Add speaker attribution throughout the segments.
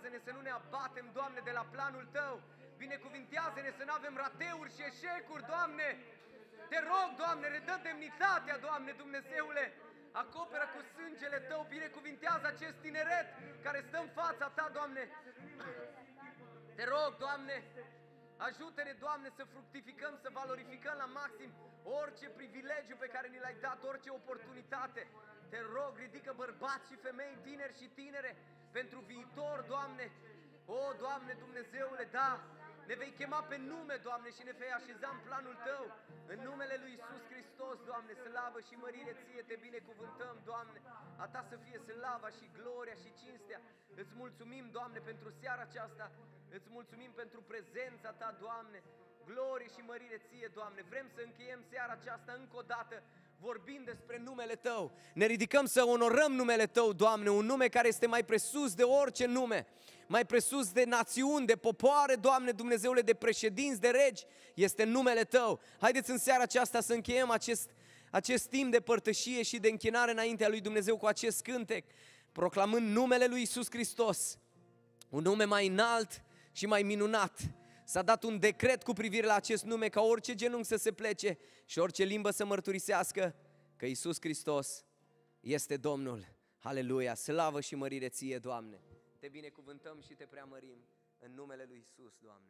Speaker 1: binecuvintează-ne să nu ne abatem, Doamne, de la planul Tău. Binecuvintează-ne să nu avem rateuri și eșecuri, Doamne. Te rog, Doamne, redă demnitatea, Doamne, Dumnezeule. Acoperă cu sângele Tău, binecuvintează acest tineret care stă în fața Ta, Doamne. Te rog, Doamne, ajută-ne, Doamne, să fructificăm, să valorificăm la maxim orice privilegiu pe care ni l-ai dat, orice oportunitate. Te rog, ridică bărbați și femei, tineri și tinere, pentru viitor, Doamne. O, Doamne, Dumnezeule, da, ne vei chema pe nume, Doamne, și ne vei așeza în planul Tău. În numele Lui Iisus Hristos, Doamne, slavă și mărire Ție, Te binecuvântăm, Doamne. A Ta să fie slava și gloria și cinstea. Îți mulțumim, Doamne, pentru seara aceasta. Îți mulțumim pentru prezența Ta, Doamne. Glorie și mărire Ție, Doamne. Vrem să încheiem seara aceasta încă o dată vorbind despre numele Tău. Ne ridicăm să onorăm numele Tău, Doamne, un nume care este mai presus de orice nume, mai presus de națiuni, de popoare, Doamne, Dumnezeule, de președinți, de regi, este numele Tău. Haideți în seara aceasta să încheiem acest timp de părtășie și de închinare înaintea lui Dumnezeu cu acest cântec, proclamând numele lui Iisus Hristos, un nume mai înalt și mai minunat. S-a dat un decret cu privire la acest nume, ca orice genunchi să se plece și orice limbă să mărturisească că Iisus Hristos este Domnul. Haleluia! Slavă și mărire Ție, Doamne! Te binecuvântăm și Te preamărim în numele lui Iisus, Doamne!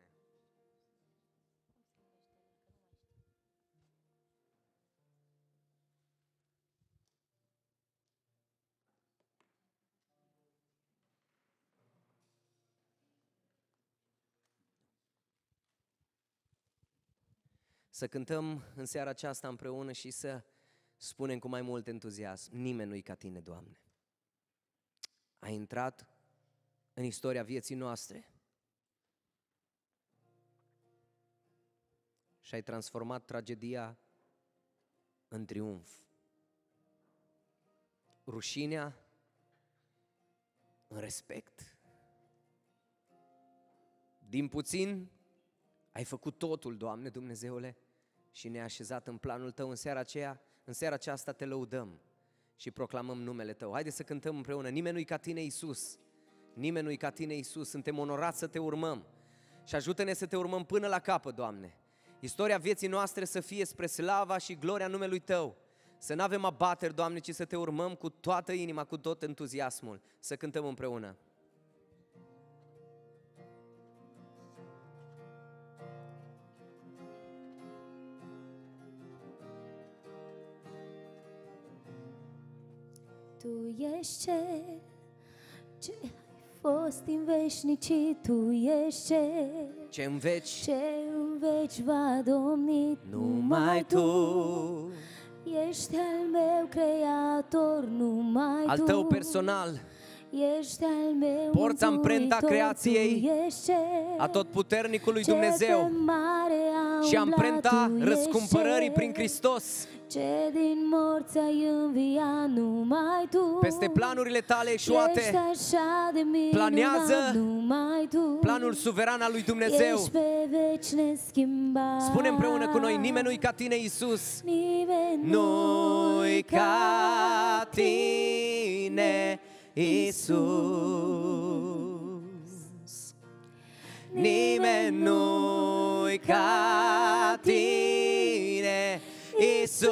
Speaker 1: Să cântăm în seara aceasta împreună și să spunem cu mai mult entuziasm: nimeni nu-i ca Tine, Doamne. Ai intrat în istoria vieții noastre și ai transformat tragedia în triumf, rușinea în respect. Din puțin ai făcut totul, Doamne Dumnezeule, și ne-ai așezat în planul Tău. În seara aceasta Te lăudăm și proclamăm numele Tău. Haideți să cântăm împreună: nimeni nu-i ca Tine, Iisus. Nimeni nu-i ca Tine, Iisus. Suntem onorați să Te urmăm și ajută-ne să Te urmăm până la capăt, Doamne. Istoria vieții noastre să fie spre slava și gloria numelui Tău. Să nu avem abateri, Doamne, ci să Te urmăm cu toată inima, cu tot entuziasmul. Să cântăm împreună.
Speaker 2: Tu ești Cel ce ai fost în veșnicii, Tu ești Cel
Speaker 1: ce în
Speaker 2: veci va domni
Speaker 1: numai Tu.
Speaker 2: Ești al meu creator, numai Tu.
Speaker 1: Al Tău personal.
Speaker 2: Ești al meu
Speaker 1: porți amprenta creației, a Totputernicului Dumnezeu și amprenta răscumpărării prin Hristos.
Speaker 2: Ce din morți ai înviat, numai Tu.
Speaker 1: Peste planurile Tale eșuate planează planul suveran al lui Dumnezeu.
Speaker 2: Ești pe veci neschimbat.
Speaker 1: Spune împreună cu noi: nimeni nu-i ca Tine, Iisus.
Speaker 2: Nimeni
Speaker 1: nu-i ca Tine, Iisus. Nimeni nu-i ca Tine, Iisus.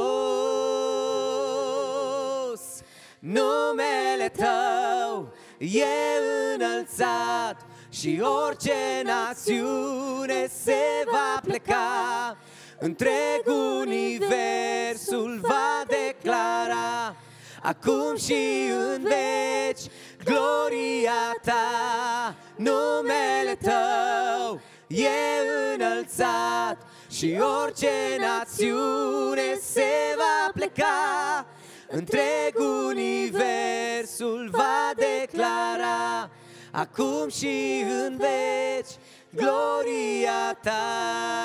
Speaker 1: Numele Tău e înălțat și orice națiune se va pleca. Întreg universul va declara acum și în veci gloria Ta. Numele Tău e înălțat și orice națiune se va pleca. Întreg universul va declara acum și în veci gloria Ta.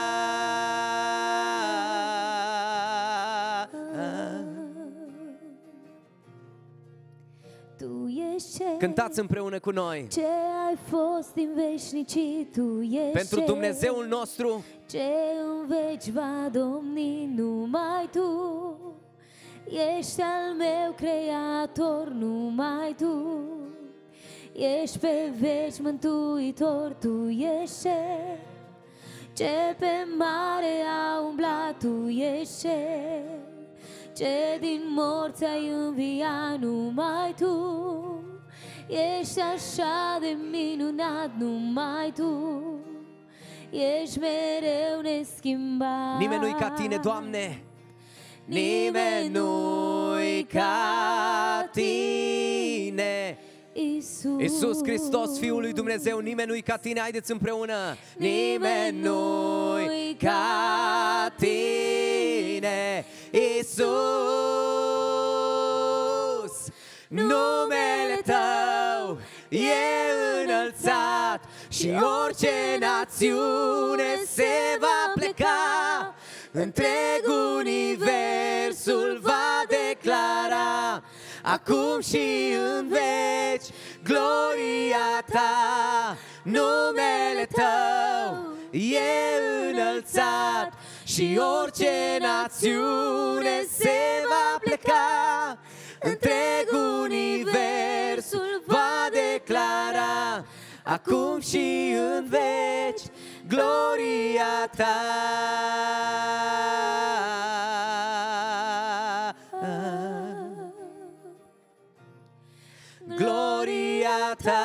Speaker 1: Cântați împreună cu noi.
Speaker 2: Ce ai fost în veșnicii, Tu ești
Speaker 1: pentru Dumnezeul nostru,
Speaker 2: ce în veci va domni, numai Tu. Ești al meu creator, numai Tu. Ești pe veci mântuitor, Tu ești Cel ce pe mare a umblat, Tu ești Cel ce din morți ai înviat, numai Tu ești așa de minunat, numai Tu ești mereu neschimbat.
Speaker 1: Nimeni nu-i ca Tine, Doamne, nimeni nu-i ca Tine. Iisus Hristos, Fiul lui Dumnezeu, nimeni nu-i ca Tine, haideți împreună. Nimeni nu-i ca Tine, Iisus. Numele Tău e înălțat și orice națiune se va pleca. Întreg universul va declara acum și în veci gloria Ta. Numele Tău e înălțat și orice națiune se va pleca. Întreg universul va declara acum și în veci gloria Ta. Gloria Ta.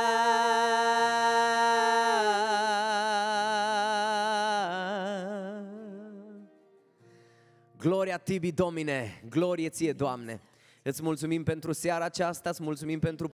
Speaker 1: Gloria Tibi, Domine, glorie Ție, Doamne. Îți mulțumim pentru seara aceasta, îți mulțumim pentru